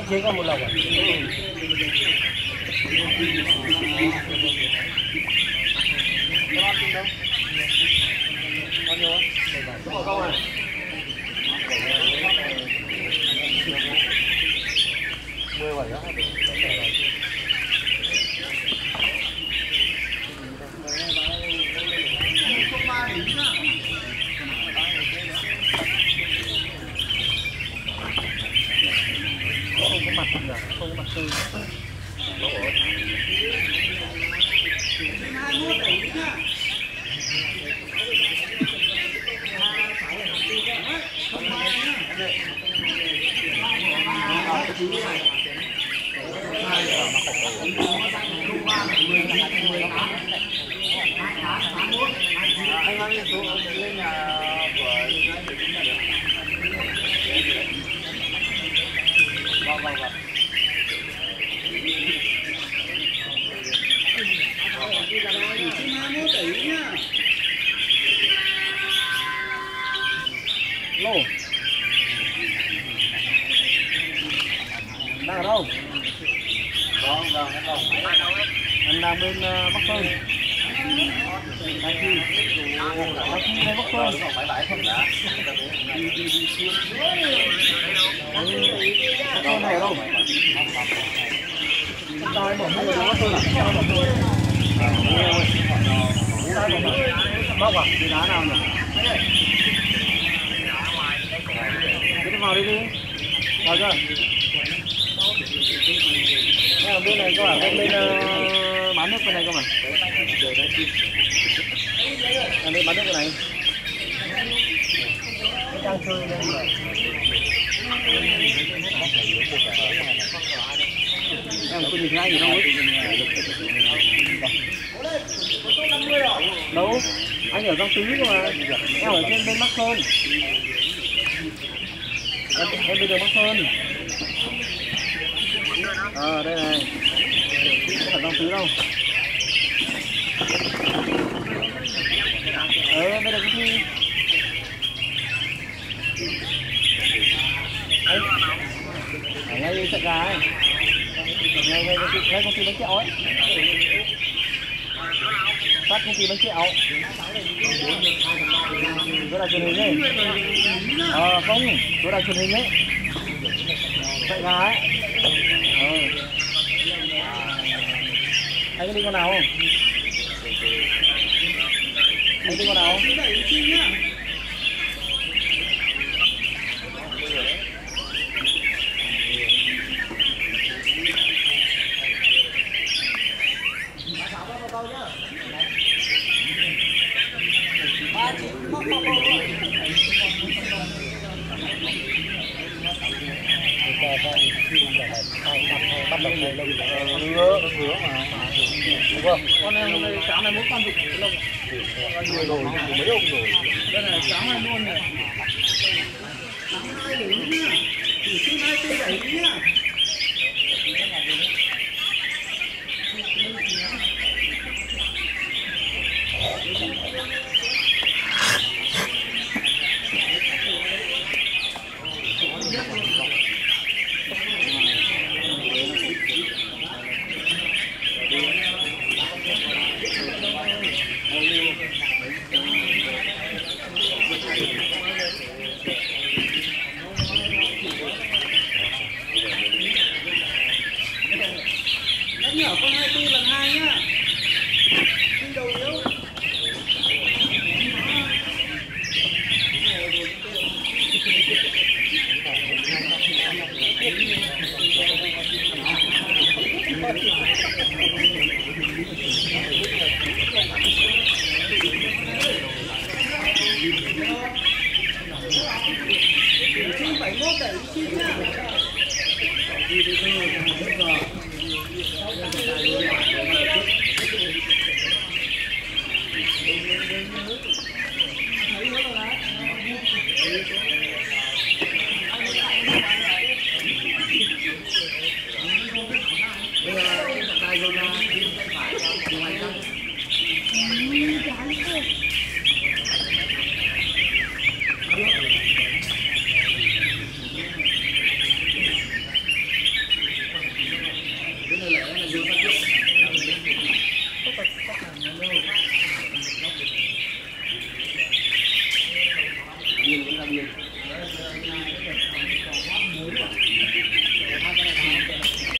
Chỉ có một lần à? Bao nhiêu á? Không à? Mười bảy đó. Không có mặt gì cả, không có mặt tươi. 21 tỷ nhá. Anh mang lên xuống lên nhà của vâng. Lô đang ở đâu? Vâng, anh đang bên Bắc Sơn. Đang khi bên Bắc Sơn. Bắc Sơn này ở đâu? Tao bỏ mua ở Bắc Sơn à? Tao bỏ mua. Tao bỏ mua. Bóc à? Cái đá nào nhỉ? Cái vào đi. Vào chưa? Ở bên này có ở bên bán nước bên này cơ mà. Ở đây bán nước bên này. Đang chơi đây mà. Em có nhìn thấy gì đâu ấy. Đâu? Anh ở trong Tứ cơ mà. Em ở trên bên Bắc Sơn. Em bên đường Bắc Sơn. Đây này. Không phải trong Tứ đâu. Đây là cái gì? Ở ngay chợ gà ấy. Ngay công ty bánh kẹo ấy. Sát công ty bánh kẹo. Chỗ đài truyền hình ấy. Không, chỗ đài truyền hình ấy. Chợ gà ấy. Anh có đi con nào không? Anh đi con nào không? Bắt đầu này lâu ngứa mà. Đúng không? Con em hôm nay sáng này mỗi con dục lông. Nhiều rồi, mấy ông rồi. Đây này sáng này luôn này. Sáng 2 để ý nhá. Chỉ xin 24 để ý nhá. Nhở con 24 lần 2 nhá. Đi đầu yếu. Xin 71 đẩy xin nhá. Đây là tài rồi mà. Biên vẫn là biên.